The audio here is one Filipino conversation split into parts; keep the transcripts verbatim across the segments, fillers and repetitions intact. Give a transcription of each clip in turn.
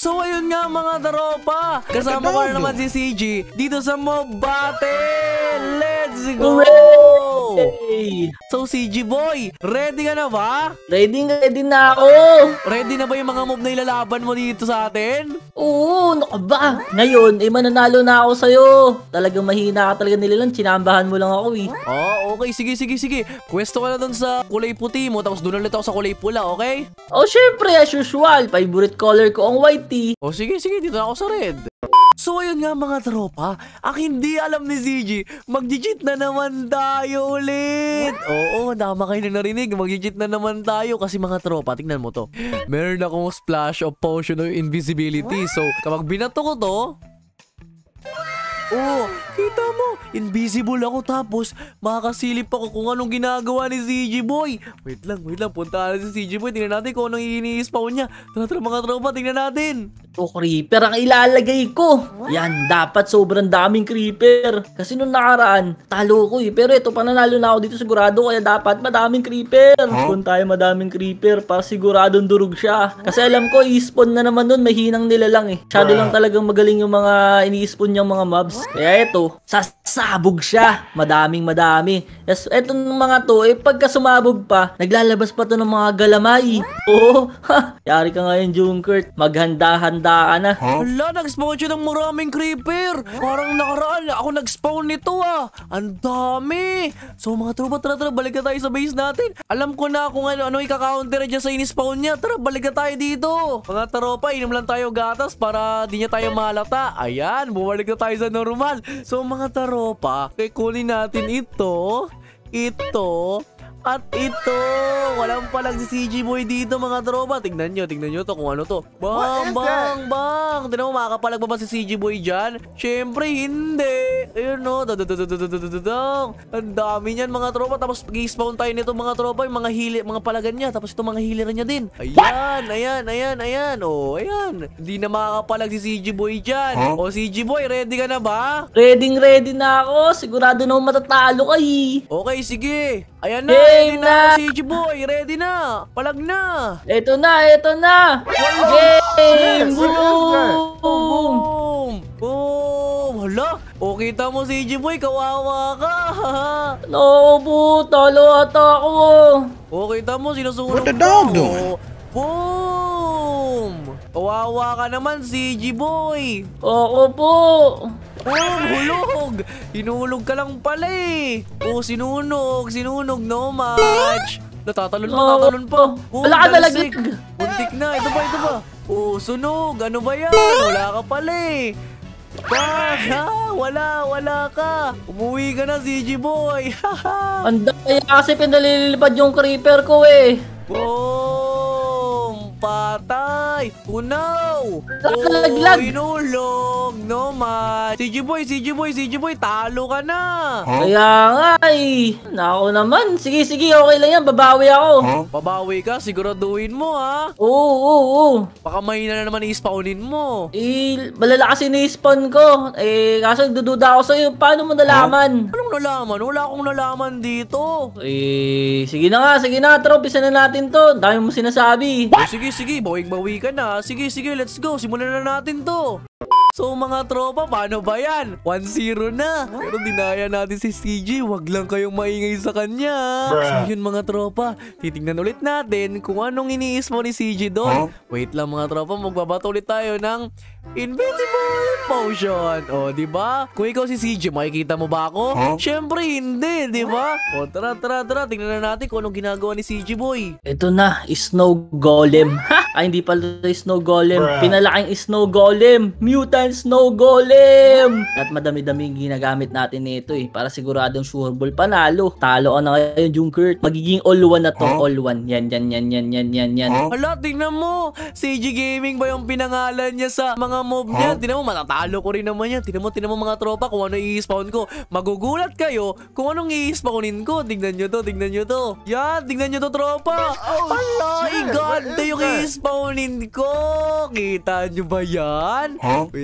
So ayun nga mga tropa, kasama ko na naman si C G dito sa Mob Battle. Let's go! Hey. So C G boy, ready ka na ba? Ready ready na ako. Ready na ba yung mga mob na ilalaban mo dito sa atin? Oo, naka ba? Ngayon, eh mananalo na ako sa'yo. Talagang mahina ka talaga nila lang, sinambahan mo lang ako eh. Oh, okay, sige, sige, sige. Pwesto ka na dun sa kulay puti mo, tapos doon ulit ako sa kulay pula, okay? Oh, syempre, as usual, favorite color ko ang white tea. Oh, sige, sige, dito na ako sa red. So ayun nga mga tropa, ang hindi alam ni Z G, mag-cheat na naman tayo ulit. Oo, tama kayo na narinig, mag-cheat na naman tayo kasi mga tropa, tingnan mo to. Meron akong splash of potion of invisibility. So kapag binato ko to, oh, kita mo, invisible ako tapos makakasilip ako kung anong ginagawa ni C G boy. Wait lang, wait lang, punta na si C G boy, tingnan natin kung anong ini-spawn niya. Tara, tara mga tropa, tingnan natin. Ito, creeper ang ilalagay ko. Yan, dapat sobrang daming creeper. Kasi nung nakaraan, talo ko eh. Pero ito, pananalo na ako dito sigurado. Kaya dapat madaming creeper. Kung tayo madaming creeper, para siguradong durog siya. Kasi alam ko, i-spawn na naman nun. Mahinang nila lang eh. Shadow lang talagang magaling yung mga ini-spawn niyang mga mobs. Kaya ito, sasabog siya. Madaming madami. Yes, eto ng mga to, eh pagka sumabog pa, naglalabas pa to ng mga galamay. Oo, ha. Yari ka ngayon, Junkert. Maghanda-handa ka na. Hala, nag-spawn siya ng maraming creeper. Parang nakaraan, ako nag-spawn nito ah. Ang dami. So mga tropa, tara tara, balik na tayo sa base natin. Alam ko na kung ano, ano ika-counter dyan sa in-spawn niya. Tara, balik na tayo dito. Mga tropa, inom lang tayo gatas para di niya tayo malata. Ayan, bumalik na tayo sa normal. So mga tropa, kukunin natin ito, ito, at ito. Walang palang si C G boy dito mga tropa. Tingnan nyo, tingnan nyo to kung ano to. Bang, bang, bang. Tingnan mo, makakapalag pa ba si C G boy dyan? Syempre, hindi. Ayun no. Ang dami niyan mga tropa. Tapos pag-i-spawn tayo nito mga tropa, yung mga hili, mga palagan niya. Tapos ito mga healer niya din. Ayan, ayan, ayan, ayan. Oh, ayan. Hindi na makakapalag si C G boy dyan. O C G boy, ready ka na ba? Ready ready na ako. Sigurado na matatalo ka eh. Okay, sige. Ayan na, Game ready na, na. C G boy, ready na. Palag na. Eto na, eto na. Game! Boom! Boom! Boom! Hala, o kita mo C G boy, kawawa ka. No, po, talo ata ako. O kita mo, sinusunod What the dog doing? Boom! Kawawa ka naman C G boy. Ako po. Boom! Hulog! Hinulog ka lang pala eh. O, sinunog, sinunog, no match. Natatalon pa, natatalon pa. Oh, wala ka dalsik. talaga. Muntik na, ito ba, ito ba? Oh, sunog, ano ba yan? Wala ka pala eh. Baka, wala, wala ka. Umuwi ka na, C G boy. Ang daya kasi pinalilipad yung creeper ko eh. Boom! Patay! Unaw! Nalaglag. Oh, inulog! No man! C G boy, C G boy, C G boy, talo ka na! Kaya nga eh. Nako naman. Sige, sige, okay lang yan. Babawi ako. Babawi ka, siguraduhin mo ha! Oo, oo, oo. Baka mahina na naman i-spawnin mo. Eh, malala kasi ni-spawn ko. Eh, kaso nagdududa ako sa'yo. Paano mo nalaman? Anong nalaman? Wala akong nalaman dito. Eh, sige na nga, sige na. Tara, umpisa na natin to. Dami mo sinasabi. Oh, sige, sige, bawing-bawi ka na. Sige, sige, let's go. Simulan na natin to. So mga tropa, paano ba yan? one zero na. Pero dinaya natin si C G. Wag lang kayong maingay sa kanya. So yun mga tropa, titingnan ulit natin kung anong iniis mo ni C G doon. Wait lang mga tropa, magbabato ulit tayo ng Invincible Potion. O, di ba? Kung ikaw si C G, makikita mo ba ako? Syempre hindi, di ba? O, tara, tara, tara. Tingnan na natin kung anong ginagawa ni C G boy. Ito na, Snow Golem. Ha? Ay, hindi pala Snow Golem. Pinalaking Snow Golem. Mutant Snow Golem. At madami-dami ginagamit natin nito eh. Para siguradong sureball panalo. Talo ka na ngayon, Junkert. Magiging all one na to. All one. Yan, yan, yan, yan, yan, yan, yan. Hala, tingnan mo. C G Gaming ba yung pinangalan niya sa mga mob niya? Tingnan mo, matatalo ko rin naman yan. Tingnan mo, tingnan mo mga tropa kung ano i-spawn ko. Magugulat kayo kung anong i-spawnin ko. Tingnan nyo to, tingnan nyo to. Yan, tingnan nyo to tropa. Hala, iganda yung i-spawnin ko. Kita nyo ba yan? Wait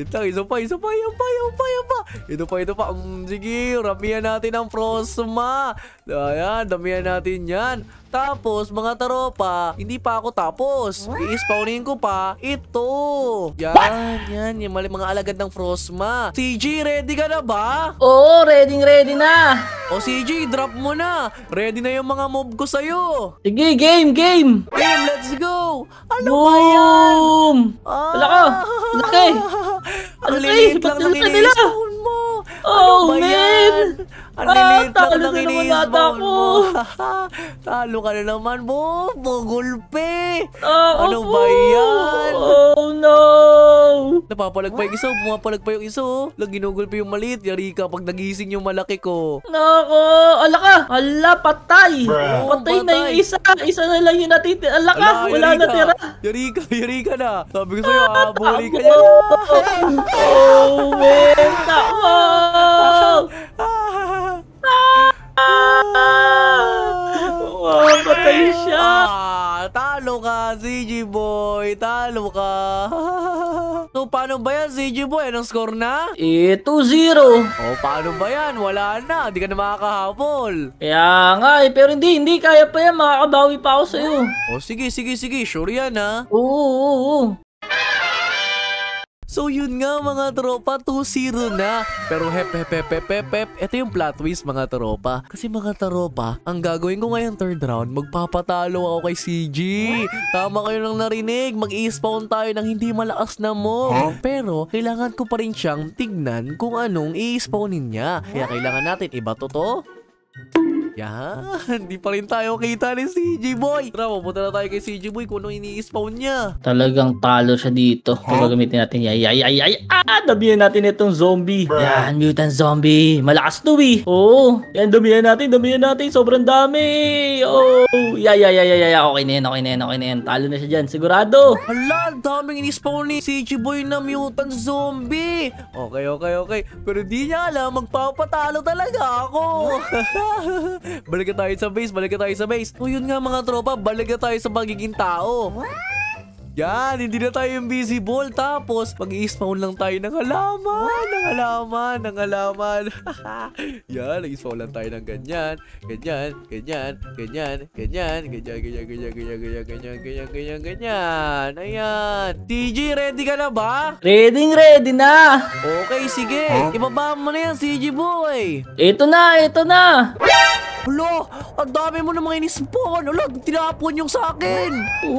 Wait lang, isa pa, isa pa, yan pa, yan pa, yan pa. Ito pa, ito pa. Mm, sige, ramihan natin ang Frosma. Ayan, damihan natin yan. Tapos, mga taropa, hindi pa ako tapos. I-spawnin ko pa ito. Yan, yan, yung mali mga alagad ng Frosma. C G, ready ka na ba? Oo, ready ready na. O C G, drop mo na. Ready na yung mga mob ko sa'yo. Sige, game, game. Game, let's go. Ano ba yan? Boom! Ah, Wala ka. Laki. Ang Laki, liliit ba't lang ng laki nila? ini-spawn mo. Oh, Ano ba man. yan? Ang Ah, liliit lang talo ng na naman ini-spawn ata mo. Talo ka na naman, Bo. Pagulpe. Ako Ano po. ba yan? Oh, no. Napapalag pa yung isa, pumapalag pa yung isa. oh. Lag, ginugulpe yung maliit. Yari ka pag nagising yung malaki ko. Nako. Ala ka. Ala, patay. Oo, Patay na yung patay. isa. Isa na lang yung natitira. Ala ka. Ala, Wala yari na ka. tira. Yari ka, yari ka na. Sabi ko sa'yo, habuli ka Takbo. niya. Oh, man. Takbo. Oh, patay siya. Ah, talo ka, C G Boy. Talo ka. So, paano ba yan, C G Boy? Anong score na? Eh, two zero. Oh, paano ba yan? Wala na. Di ka na makakahabol. Kaya nga eh, pero hindi, hindi kaya pa yan, makakabawi pa ako sa'yo. Oh, sige, sige, sige. Sure yan, ha? Oo, oo, oo. So yun nga mga tropa, two zero na. Pero hep hep hep hep hep hep, ito yung plot twist mga tropa. Kasi mga tropa, ang gagawin ko ngayong third round, magpapatalo ako kay C G. Tama kayo nang narinig, mag-i-spawn tayo ng hindi malakas na mob. Pero kailangan ko pa rin siyang tignan kung anong i-spawnin niya. Kaya kailangan natin iba to to. Yan, di pa rin tayo kita ni C G Boy. Tara, pupunta na tayo kay C G Boy kung ano ini-spawn niya. Talagang talo siya dito. Huh? Gagamitin natin yan. Ay, ay, ay, ah, damihan natin itong zombie. Bruh. Yan, mutant zombie. Malakas to eh. Oo, yan, damihan natin, damihan natin. Sobrang dami. Oh, ya, ya, ya, ya, ya. Okay na yan, okay na yan, okay na yan. Talo na siya dyan, sigurado. Hala, daming ini-spawn ni C G Boy na mutant zombie. Okay, okay, okay. Pero di niya alam, magpapatalo talaga ako. Balik na tayo sa base, balik na tayo sa base. O yun nga mga tropa, balik na tayo sa pagiging tao. Yan, hindi na tayo invisible. Tapos, mag-i-spawn lang tayo ng halaman, ng halaman, ng halaman. Yan, nag-i-spawn lang tayo ng ganyan, ganyan, ganyan, ganyan, ganyan, ganyan, ganyan, ganyan, ganyan, ganyan, ganyan, ganyan, ganyan, ganyan. Ayan. T G, ready ka na ba? Ready, ready na. Okay, sige. Ibaba mo na yan, C G Boy. Ito na, ito na. Hala, ang dami mo na mga in-spawn. Hala, tinapon yung sa akin.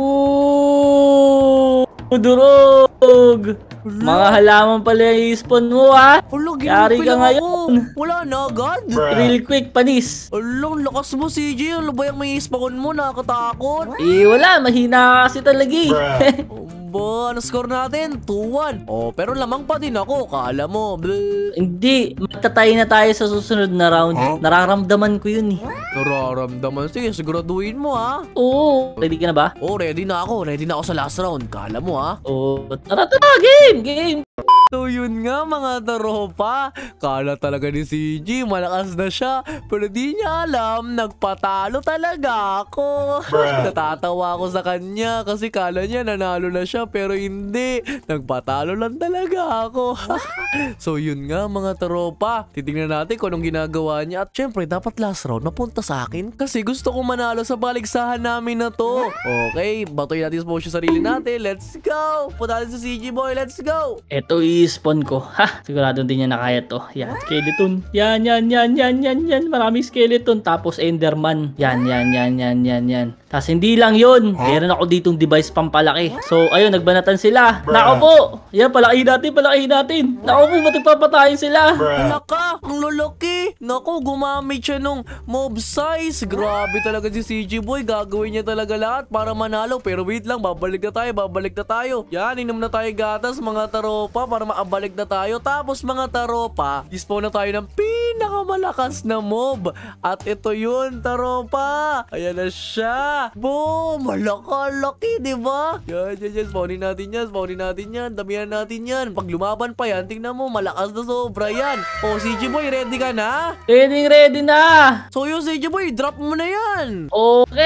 Ooh, durog. Mga halaman pala yung i-spawn mo, ha? Hala, Yari ginulpi ka lang ngayon. ako. Wala na agad. Real quick, panis. Hala, ang lakas mo, C G. Ano ba yung may spawn mo? Nakakatakot. Eh, wala. Mahina kasi talaga eh. Ba, ano score natin? two one. Oh, pero lamang pa din ako. Kala mo. Bleh. Hindi. Matatay na tayo sa susunod na round. Nararamdaman ko yun eh. Nararamdaman. Sige, siguraduhin mo, ha? Oo. Ready ka na ba? Oh, ready na ako. Ready na ako sa last round. Kala mo, ha? Oo. Tara, tara. Game, game. So yun nga mga taropa, kala talaga ni C G, malakas na siya, pero di niya alam, nagpatalo talaga ako. Natatawa ako sa kanya kasi kala niya nanalo na siya pero hindi, nagpatalo lang talaga ako. So yun nga mga taropa, titingnan natin kung anong ginagawa niya at syempre dapat last round napunta sa akin kasi gusto ko manalo sa baligsahan namin na to. Okay, batoy natin sa sarili natin, let's go! Punta natin sa C G Boy, let's go! Ito i-spawn ko. Ha, sigurado din niya na kaya to. Yan, skeleton. Yan, yan, yan, yan, yan, yan. Maraming skeleton. Tapos enderman. Yan, yan, yan, yan, yan, yan. Tapos hindi lang yun. Meron ako ditong device pampalaki. So, ayun, nagbanatan sila. Nako po. Yan, palakihin natin, palakihin natin. Nako po, matipapatayin sila. Wala ka, ang lalaki. Naku, gumamit siya nung mob size. Grabe talaga si C G Boy. Gagawin niya talaga lahat para manalo. Pero wait lang, babalik na tayo, babalik na tayo. Yan, inom na tayo gatas mga taropa para maabalik na tayo. Tapos mga taropa, dispawn na tayo ng pinakamalakas na mob. At ito yun, taropa. Ayan na siya. Boom! Malaka-laki, diba? Yan, yan, yan. Spawnin natin yan, spawnin natin yan. Damihan natin yan. Pag lumaban pa yan, tingnan mo, malakas na sobra yan. O, C G Boy, ready ka na? Ready, ready na. So yun, C G Boy, drop mo na yan. Okay.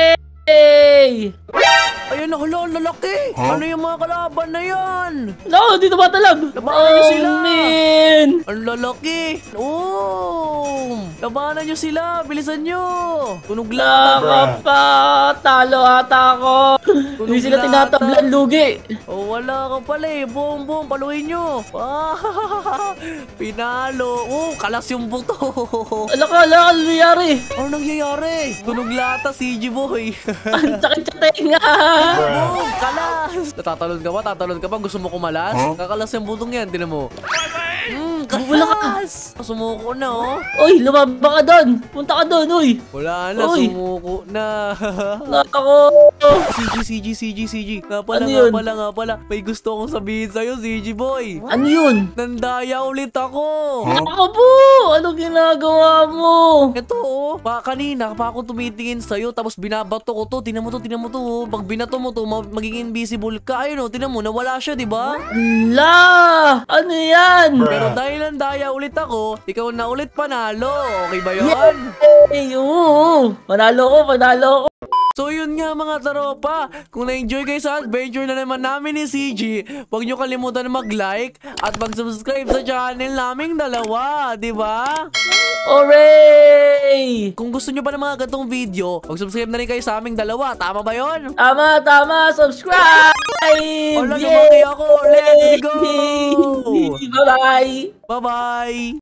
Hooray! Ayun na, hala, ang lalaki. Ano yung mga kalaban na yan? No, dito ba talab? Labanan niyo sila. man! Ang lalaki. Oh, labanan nyo sila. Bilisan nyo. Tunog lang. Nakapa! Talo ata ako! Hindi sila lata. tinatablan lugi! Oh, wala ka pala eh. Boom, boom. Paluin nyo. Ah, pinalo. Oh, kalas yung buto. Ala ka, ala ka, ano nangyari? Ano nangyayari? Tunog lata, C G boy. Ang sakit sa tenga! Boom, kalas. Natatalon ka ba? Tatalon ka ba? Gusto mo kumalas? Kakalas yung butong yan. Tinan mo. Hmm, Bubula ka. kalas. Sumuko na, oh. Uy, lumaba ka doon! Punta ka doon, uy! Wala na, Uy. sumuko na. Ako! C G, C G, C G, C G. Nga pala, Ano nga yun? pala, nga pala. May gusto akong sabihin sa'yo, C G boy. Ano yun? Nandaya ulit ako. Ako po! Ano ginagawa mo? Ito, oh. Pa, kanina, pa ako tumitingin sa'yo, tapos binabato ko to. Tinan mo to, tinan mo to. Oh. Pag binato mo to, ma- magiging invisible ka. Ayun, oh. Tinan mo, nawala siya, di ba? La! Ano yan? Pero dahil nandaya ulit ako, ikaw na ulit panalo. Okay ba yun? Hey, oo! Panalo ko, panalo ko! So yun nga mga tropa, kung na-enjoy kayo sa adventure na naman namin ni C G, huwag nyo kalimutan na mag-like at mag-subscribe sa channel naming dalawa, di ba? Hooray! Kung gusto nyo pa ng mga gantong video, mag-subscribe na rin kayo sa aming dalawa, tama ba yon? Tama, tama! Subscribe! Wala, lumaki ako. Let's go! Bye-bye! Bye-bye!